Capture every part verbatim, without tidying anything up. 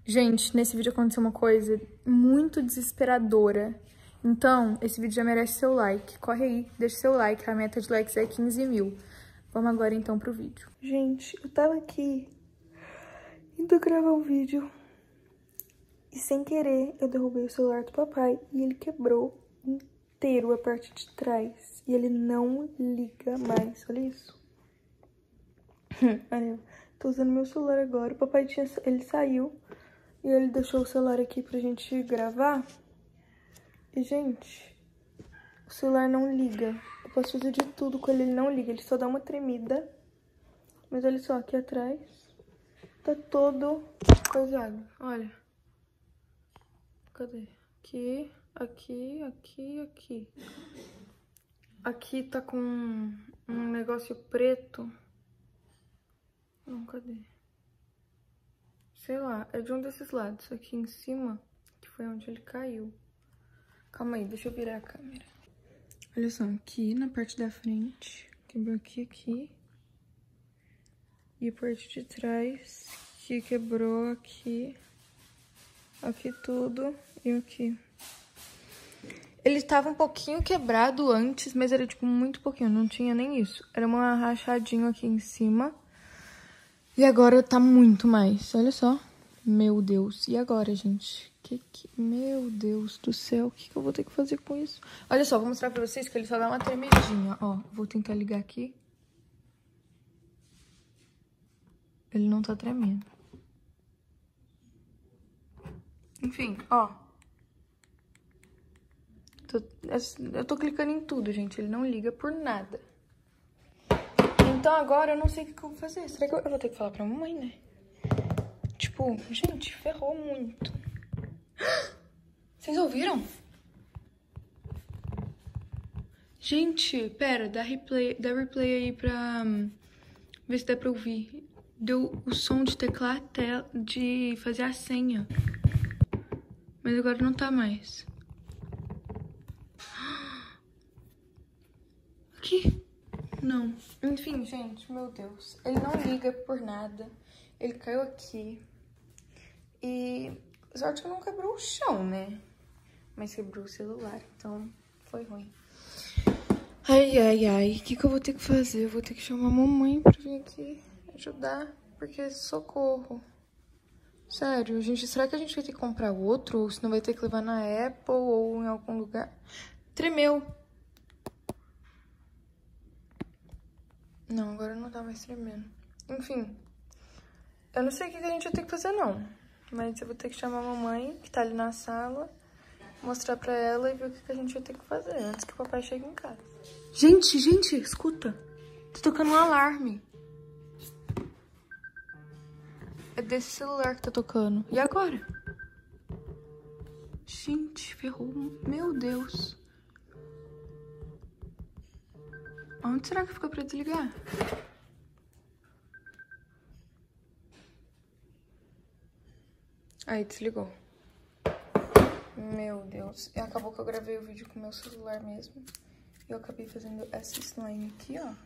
Gente, nesse vídeo aconteceu uma coisa muito desesperadora. Então, esse vídeo já merece seu like. Corre aí, deixa seu like. A meta de likes é quinze mil. Vamos agora, então, pro vídeo. Gente, eu tava aqui indo gravar um vídeo. E, sem querer, eu derrubei o celular do papai. E ele quebrou inteiro a parte de trás. E ele não liga mais. Olha isso. Olha, tô usando meu celular agora. O papai tinha... ele saiu. E ele deixou o celular aqui pra gente gravar. E, gente, o celular não liga. Eu posso fazer de tudo com ele, ele não liga. Ele só dá uma tremida. Mas olha só, aqui atrás tá todo coisado. Olha. Cadê? Aqui, aqui, aqui, aqui. Aqui tá com um negócio preto. Não, cadê? Sei lá, é de um desses lados. Aqui em cima, que foi onde ele caiu. Calma aí, deixa eu virar a câmera. Olha só, aqui na parte da frente, quebrou aqui, aqui. E a parte de trás, que quebrou aqui. Aqui tudo e aqui. Ele estava um pouquinho quebrado antes, mas era tipo muito pouquinho, não tinha nem isso. Era uma rachadinha aqui em cima. E agora tá muito mais, olha só. Meu Deus, e agora, gente? Que que... Meu Deus do céu, o que, que eu vou ter que fazer com isso? Olha só, vou mostrar pra vocês que ele só dá uma tremidinha, ó. Vou tentar ligar aqui. Ele não tá tremendo. Enfim, ó. Tô... Eu tô clicando em tudo, gente. Ele não liga por nada. Então agora eu não sei o que eu vou fazer. Será que eu, eu vou ter que falar pra mamãe, né? Tipo, gente, ferrou muito. Vocês ouviram? Gente, pera, dá replay, dá replay aí pra um, ver se dá pra ouvir. Deu o som de teclar até de fazer a senha. Mas agora não tá mais. Aqui? Não. Enfim, gente, meu Deus. Ele não liga por nada. Ele caiu aqui. E sorte que não quebrou o chão, né? Mas quebrou o celular, então foi ruim. Ai, ai, ai. O que, que eu vou ter que fazer? Eu vou ter que chamar a mamãe pra vir aqui ajudar. Porque socorro. Sério, gente, será que a gente vai ter que comprar outro? Ou se não vai ter que levar na Apple ou em algum lugar? Tremeu. Não, agora não tá mais tremendo. Enfim, eu não sei o que a gente vai ter que fazer, não. Mas eu vou ter que chamar a mamãe, que tá ali na sala, mostrar pra ela e ver o que a gente vai ter que fazer antes que o papai chegue em casa. Gente, gente, escuta. Tá tocando um alarme. É desse celular que tá tocando. E agora? Gente, ferrou. Meu Deus. Onde será que ficou pra desligar? Aí, desligou. Meu Deus. E acabou que eu gravei o vídeo com o meu celular mesmo. E eu acabei fazendo essa slime aqui, ó.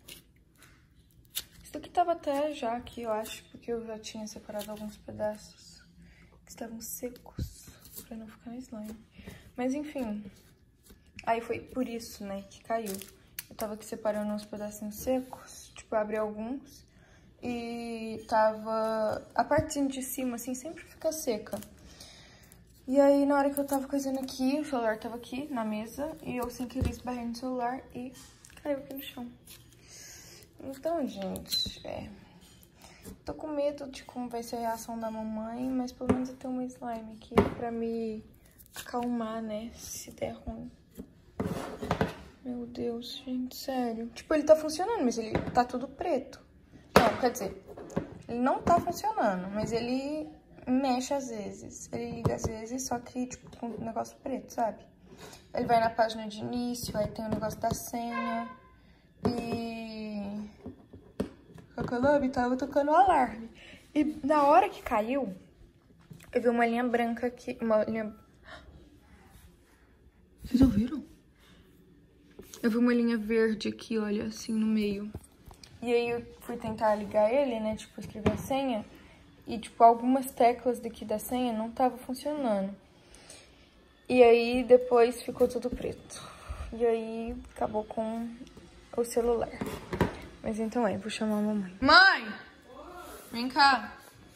Isso aqui tava até já aqui, eu acho, porque eu já tinha separado alguns pedaços que estavam secos pra não ficar na slime. Mas, enfim. Aí foi por isso, né, que caiu. Eu tava aqui separando uns pedacinhos secos, tipo, abri alguns. E tava... A partezinha de cima, assim, sempre fica seca. E aí, na hora que eu tava coisando aqui, o celular tava aqui na mesa. E eu, sem querer, esbarrei no celular e caiu aqui no chão. Então, gente, é... Tô com medo de como vai ser a reação da mamãe, mas pelo menos eu tenho uma slime aqui pra me acalmar, né, se der ruim. Meu Deus, gente, sério. Tipo, ele tá funcionando, mas ele tá tudo preto. Não, quer dizer, ele não tá funcionando, mas ele mexe às vezes. Ele liga às vezes, só que, tipo, com um negócio preto, sabe? Ele vai na página de início, aí tem o negócio da senha. E... Cacalabe tava tocando o alarme. E na hora que caiu, eu vi uma linha branca aqui, uma linha... Vocês ouviram? Eu vi uma linha verde aqui, olha, assim, no meio. E aí eu fui tentar ligar ele, né, tipo, escrever a senha. e, tipo, algumas teclas daqui da senha não estavam funcionando. E aí, depois ficou tudo preto. E aí, acabou com o celular. Mas então é, vou chamar a mamãe. Mãe! Vem cá.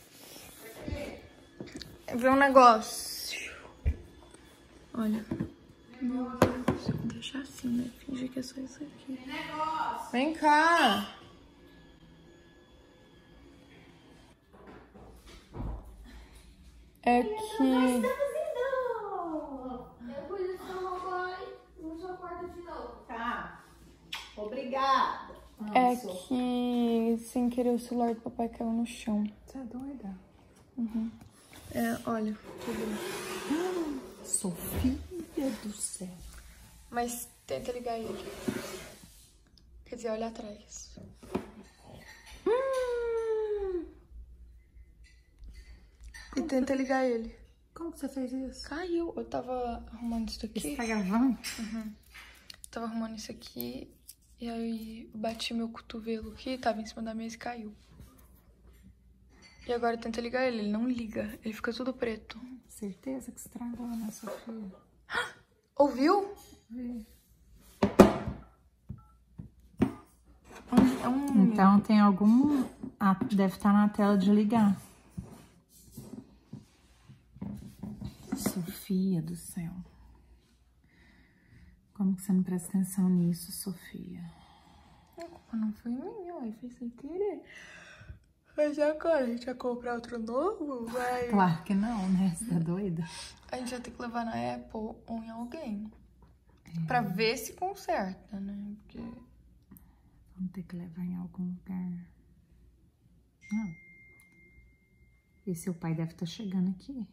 Ver um negócio. Olha. Meu Deus, vou deixar assim, né? Fingir que é só isso aqui. Vem cá. É que... Depois eu vou no seu quarto de novo. Tá. Obrigada. É que sem querer o celular do papai caiu no chão. Você é doida? Uhum. É, olha. Tudo. Sofia do céu. Mas tenta ligar ele. Quer dizer, olha atrás. Hum. E tenta ligar ele. Como que você fez isso? Caiu. Eu tava arrumando isso aqui. Você tá gravando? Uhum. Tava arrumando isso aqui. E aí bati meu cotovelo aqui, tava em cima da mesa e caiu. E agora tenta ligar ele, ele não liga. Ele fica tudo preto. Certeza que estragou, né, Sofia? Ouviu? Vi. É um... Então tem algum... Ah, deve estar na tela de ligar. Sofia do céu. Como que você não presta atenção nisso, Sofia? A culpa não foi minha, ué, foi sem querer. Mas agora a gente vai comprar outro novo? Vai. Claro que não, né? Você tá doida? A gente vai ter que levar na Apple ou em alguém. É. Pra ver se conserta, né? Porque... Vamos ter que levar em algum lugar. Não. E seu pai deve estar chegando aqui.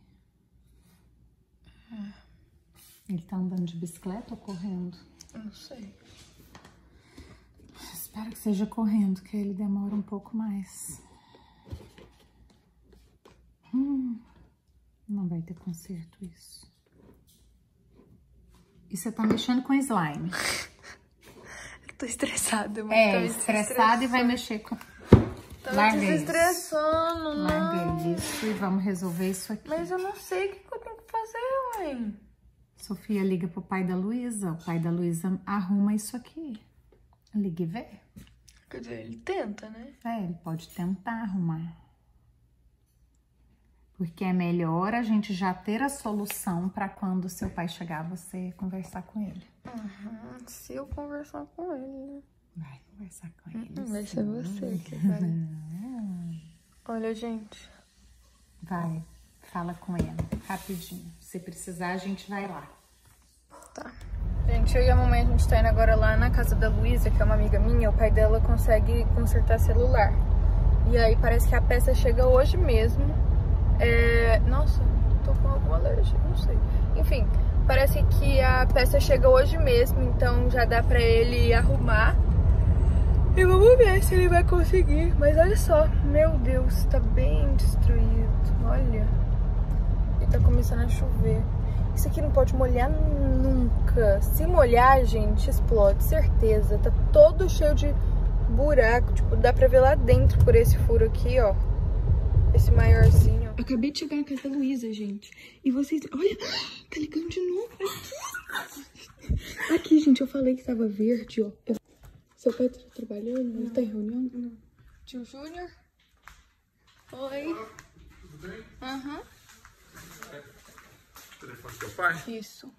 É. Ele tá andando de bicicleta ou correndo? Eu não sei. Espero que seja correndo, que ele demora um pouco mais. Hum, não vai ter conserto isso. E você tá mexendo com slime. Eu tô estressada. Mas é, estressada e vai mexer com... Tô me desestressando, não. Larga isso e vamos resolver isso aqui. Mas eu não sei o que eu tenho que fazer, mãe. Sofia, liga pro pai da Luísa. O pai da Luísa arruma isso aqui. Liga e vê. Quer dizer, ele tenta, né? É, ele pode tentar arrumar. Porque é melhor a gente já ter a solução para quando seu pai chegar, você conversar com ele. Uhum, se eu conversar com ele, né? Vai conversar com ele. Uhum, vai ser você que vai. Olha, gente. Vai, fala com ele, rapidinho. Se precisar, a gente vai lá. Tá. Gente, eu e a mamãe, a gente tá indo agora lá na casa da Luísa, que é uma amiga minha. O pai dela consegue consertar celular. E aí parece que a peça chega hoje mesmo. É... Nossa, tô com alguma alergia, não sei. Enfim, parece que a peça chega hoje mesmo, então já dá pra ele arrumar. E vamos ver se ele vai conseguir. Mas olha só, meu Deus, tá bem destruído. Olha. E tá começando a chover. Isso aqui não pode molhar nunca. Se molhar, gente, explode, certeza. Tá todo cheio de buraco. Tipo, dá pra ver lá dentro por esse furo aqui, ó. Esse maiorzinho. Acabei de chegar na casa da Luísa, gente. E vocês... Olha, tá ligando de novo. Aqui, aqui gente, eu falei que tava verde, ó. Eu... Seu pai tá trabalhando? Não. Ele tá em reunião? Não. Tio Júnior? Oi. Tudo bem? Aham. Uhum. Telefone do teu pai? Isso.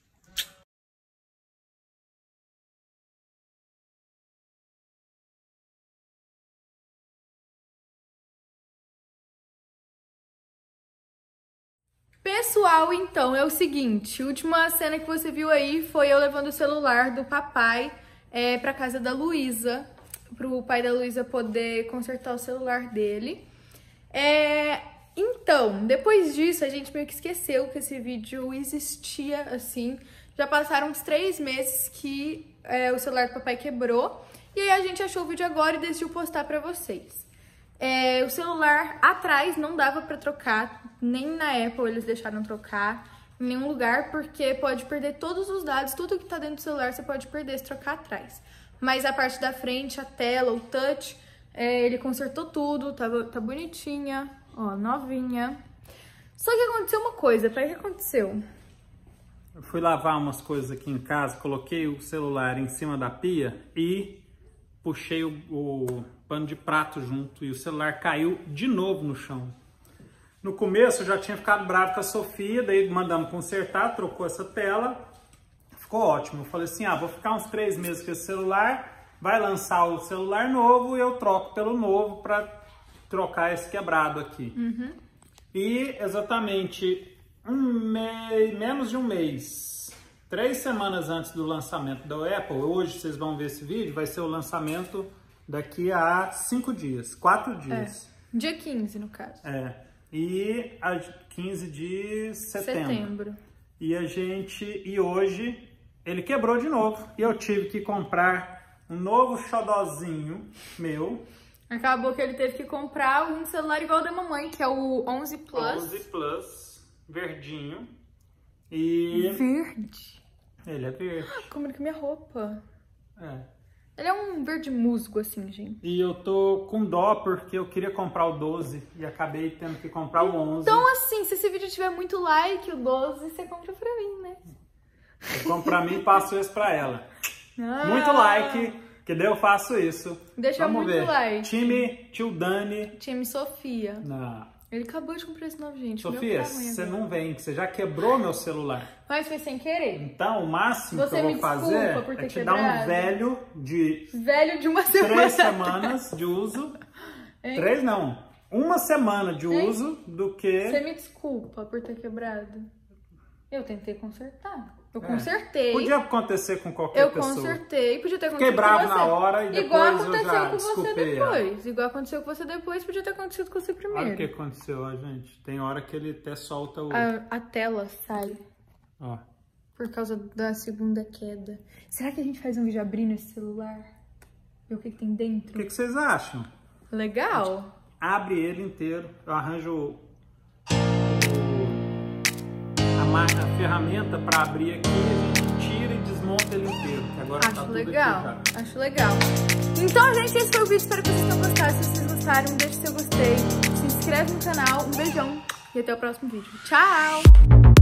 Pessoal, então, é o seguinte, a última cena que você viu aí foi eu levando o celular do papai é, pra casa da Luísa, pro pai da Luísa poder consertar o celular dele. É, então, depois disso, a gente meio que esqueceu que esse vídeo existia, assim. Já passaram uns três meses que é, o celular do papai quebrou, e aí a gente achou o vídeo agora e decidiu postar pra vocês. É, o celular atrás não dava pra trocar, nem na Apple eles deixaram trocar, em nenhum lugar, porque pode perder todos os dados, tudo que tá dentro do celular você pode perder se trocar atrás. Mas a parte da frente, a tela, o touch, é, ele consertou tudo, tá, tá bonitinha, Ó, novinha. Só que aconteceu uma coisa, peraí, o que aconteceu? Eu fui lavar umas coisas aqui em casa, coloquei o celular em cima da pia e puxei o, o pano de prato junto e o celular caiu de novo no chão. No começo eu já tinha ficado bravo com a Sofia, daí mandamos consertar, trocou essa tela, ficou ótimo. Eu falei assim, ah, vou ficar uns três meses com esse celular, vai lançar o celular novo e eu troco pelo novo para trocar esse quebrado aqui. Uhum. E exatamente um mês, menos de um mês, três semanas antes do lançamento da Apple, hoje vocês vão ver esse vídeo, vai ser o lançamento daqui a cinco dias, quatro dias. É, dia quinze no caso. É, e a quinze de setembro. Setembro. E a gente, e hoje ele quebrou de novo e eu tive que comprar um novo xodozinho meu. Acabou que ele teve que comprar um celular igual ao da mamãe, que é o onze Plus. onze Plus. Verdinho. E... Verde? Ele é verde. Combina com minha roupa. É. Ele é um verde musgo, assim, gente. E eu tô com dó porque eu queria comprar o doze e acabei tendo que comprar o onze. Então, assim, se esse vídeo tiver muito like, o doze, você compra pra mim, né? Eu compro pra mim e passo isso pra ela. Ah. Muito like, que daí eu faço isso. Deixa Vamos muito ver. like. Time Tio Dani. Time Sofia. Não. Ele acabou de comprar esse novo, gente. Sofia, Meu você agora. não vem, que você já quebrou meu celular. Mas foi sem querer. Então, o máximo Você que eu me vou fazer desculpa por ter é te dar um quebrado. velho de Velho de uma semana. três semanas de uso. Hein? Três não. Uma semana de Hein? uso do que... Você me desculpa por ter quebrado. Eu tentei consertar. Eu É. consertei. Podia acontecer com qualquer Eu pessoa. consertei, podia ter acontecido Fiquei bravo com você. na hora e depois Igual eu aconteceu já com você desculpei ela. depois. Igual aconteceu com você depois, podia ter acontecido com você primeiro. Olha o que aconteceu, ó, gente. Tem hora que ele até solta o... A, a tela sai Ó. por causa da segunda queda. Será que a gente faz um vídeo abrindo esse celular? Ver o que, que tem dentro? O que, que vocês acham? Legal? Abre ele inteiro. Eu arranjo o- a, ma- a ferramenta para abrir aqui. A gente tira e desmonta ele inteiro. Que agora Acho tá tudo legal, aqui já. acho legal. Então, gente, esse foi o vídeo. Espero que vocês tenham gostado. Se vocês gostaram, deixe seu gostei. Se inscreve no canal. Um beijão e até o próximo vídeo. Tchau!